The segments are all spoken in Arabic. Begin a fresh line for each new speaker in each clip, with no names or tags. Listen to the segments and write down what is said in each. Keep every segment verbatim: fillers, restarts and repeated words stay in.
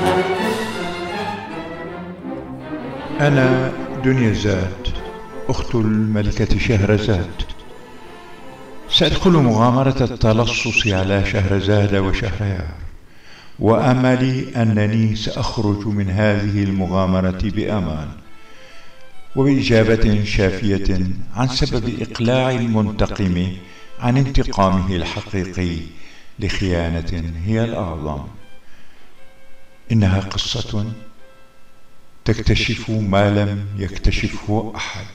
أنا دنيا زاد، أخت الملكة شهرزاد. سأدخل مغامرة التلصص على شهرزاد وشهريار، وأملي أنني سأخرج من هذه المغامرة بأمان وبإجابة شافية عن سبب إقلاع المنتقم عن انتقامه الحقيقي لخيانة هي الأعظم. إنها قصة تكتشف ما لم يكتشفه أحد.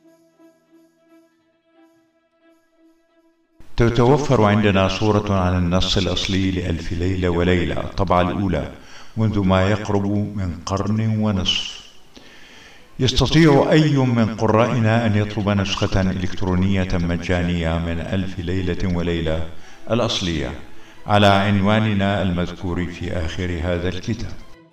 تتوفر عندنا صورة عن النص الأصلي لألف ليلة وليلة الطبعة الأولى منذ ما يقرب من قرن ونصف. يستطيع أي من قرائنا أن يطلب نسخة إلكترونية مجانية من ألف ليلة وليلة الأصلية على عنواننا المذكور في آخر هذا الكتاب.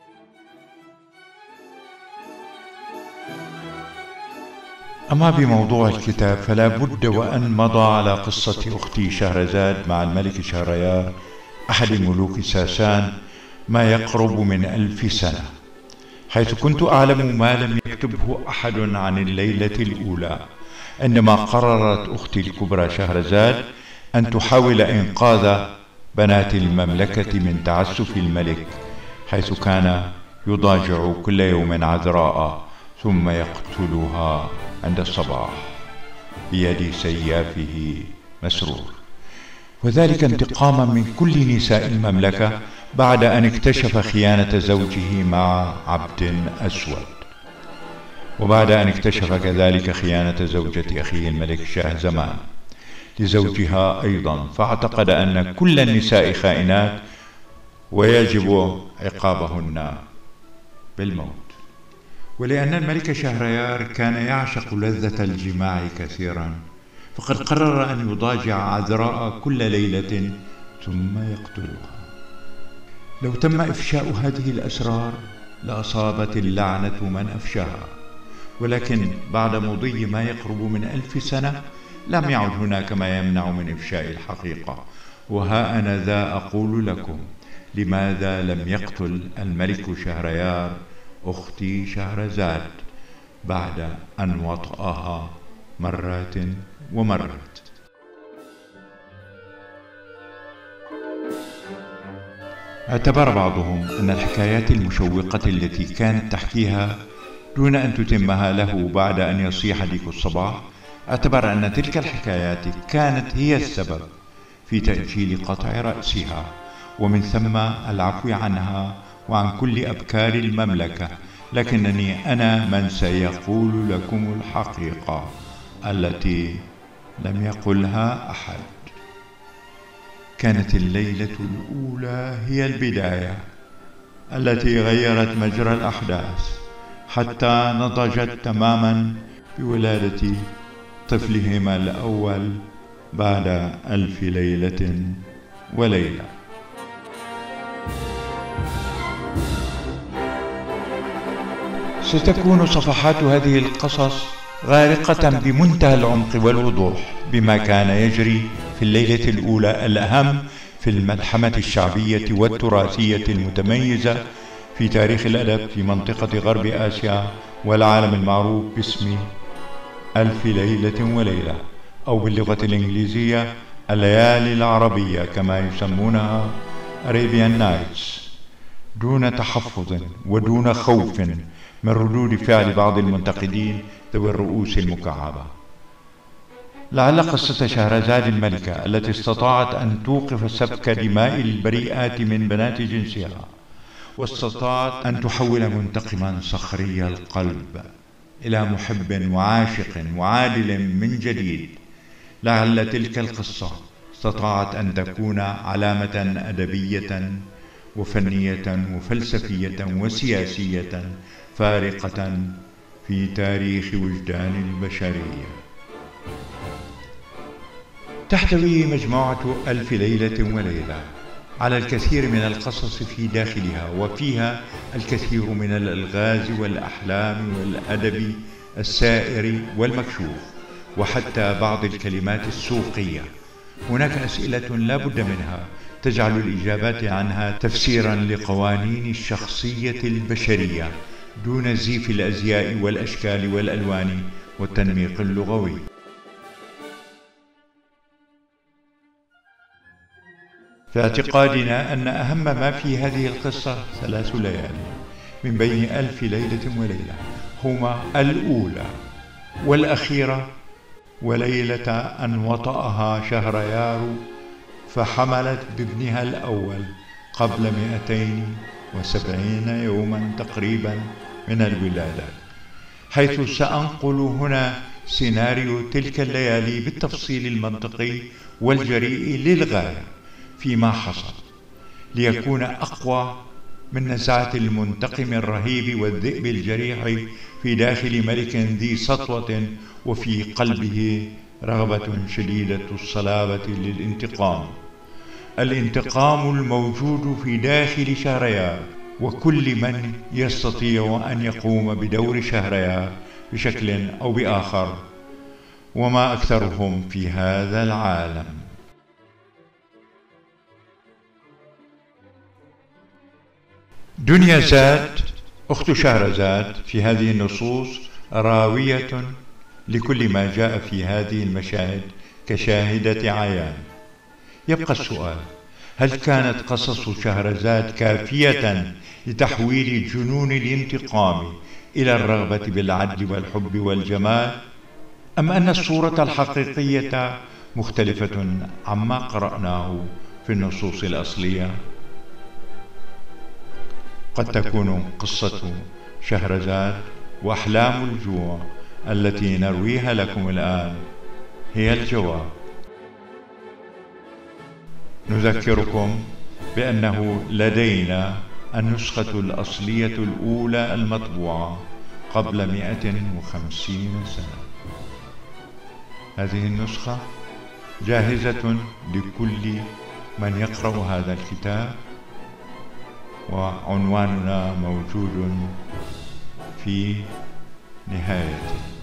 أما بموضوع الكتاب فلا بد وأن مضى على قصة أختي شهرزاد مع الملك شهريار أحد ملوك ساسان ما يقرب من ألف سنة، حيث كنت أعلم ما لم يكتبه أحد عن الليلة الأولى، عندما قررت أختي الكبرى شهرزاد أن تحاول إنقاذ بنات المملكة من تعسف الملك، حيث كان يضاجع كل يوم عذراء ثم يقتلها عند الصباح بيد سيافه مسرور، وذلك انتقاما من كل نساء المملكة بعد أن اكتشف خيانة زوجه مع عبد أسود، وبعد أن اكتشف كذلك خيانة زوجة أخيه الملك شاهزمان لزوجها أيضا، فاعتقد أن كل النساء خائنات ويجب عقابهن بالموت. ولأن الملك شهريار كان يعشق لذة الجماع كثيرا، فقد قرر أن يضاجع عذراء كل ليلة ثم يقتلها. لو تم إفشاء هذه الأسرار لأصابت اللعنة من أفشاها، ولكن بعد مضي ما يقرب من ألف سنة لم يعد هناك ما يمنع من إفشاء الحقيقة. وها أنا ذا أقول لكم لماذا لم يقتل الملك شهريار أختي شهرزاد بعد أن وطأها مرات ومرات. اعتبر بعضهم أن الحكايات المشوقة التي كانت تحكيها دون أن تتمها له بعد أن يصيح ديك الصباح، اعتبر أن تلك الحكايات كانت هي السبب في تأجيل قطع رأسها، ومن ثم العفو عنها وعن كل أبكار المملكة. لكنني أنا من سيقول لكم الحقيقة التي لم يقلها أحد. كانت الليلة الأولى هي البداية التي غيرت مجرى الأحداث، حتى نضجت تماما بولادة طفلهما الأول بعد ألف ليلة وليلة. ستكون صفحات هذه القصص غارقة بمنتهى العمق والوضوح بما كان يجري في الليلة الأولى الأهم في الملحمة الشعبية والتراثية المتميزة في تاريخ الأدب في منطقة غرب آسيا والعالم المعروف باسم ألف ليلة وليلة، أو باللغة الإنجليزية الليالي العربية كما يسمونها Arabian Nights، دون تحفظ ودون خوف من ردود فعل بعض المنتقدين ذوي الرؤوس المكعبة. لعل قصة شهرزاد الملكة التي استطاعت أن توقف سفك دماء البريئات من بنات جنسها، واستطاعت أن تحول منتقما صخري القلب إلى محب وعاشق وعادل من جديد، لعل تلك القصة استطاعت أن تكون علامة أدبية وفنية وفلسفية وسياسية فارقة في تاريخ وجدان البشرية. تحتوي مجموعة ألف ليلة وليلة على الكثير من القصص في داخلها، وفيها الكثير من الألغاز والأحلام والأدب السائر والمكشوف، وحتى بعض الكلمات السوقية. هناك أسئلة لا بد منها تجعل الإجابات عنها تفسيرا لقوانين الشخصية البشرية دون زيف الأزياء والأشكال والألوان والتنميق اللغوي. في اعتقادنا أن أهم ما في هذه القصة ثلاث ليالي من بين ألف ليلة وليلة هما الأولى والأخيرة وليلة أن وطأها شهريار فحملت بابنها الأول قبل مئتين وسبعين يوما تقريبا من الولادة، حيث سأنقل هنا سيناريو تلك الليالي بالتفصيل المنطقي والجريء للغاية فيما حصل، ليكون أقوى من نزعة المنتقم الرهيب والذئب الجريح في داخل ملك ذي سطوة وفي قلبه رغبة شديدة الصلابة للانتقام. الانتقام الموجود في داخل شهريار وكل من يستطيع أن يقوم بدور شهريار بشكل أو بآخر، وما أكثرهم في هذا العالم. دنيازاد أخت شهرزاد في هذه النصوص راوية لكل ما جاء في هذه المشاهد كشاهدة عيان. يبقى السؤال: هل كانت قصص شهرزاد كافية لتحويل جنون الانتقام إلى الرغبة بالعدل والحب والجمال، أم أن الصورة الحقيقية مختلفة عما قرأناه في النصوص الأصلية؟ قد تكون قصة شهرزاد وأحلام الجوع التي نرويها لكم الآن هي الجواب. نذكركم بأنه لدينا النسخة الأصلية الأولى المطبوعة قبل مئة وخمسين سنة. هذه النسخة جاهزة لكل من يقرأ هذا الكتاب، وعنواننا موجود في نهايته.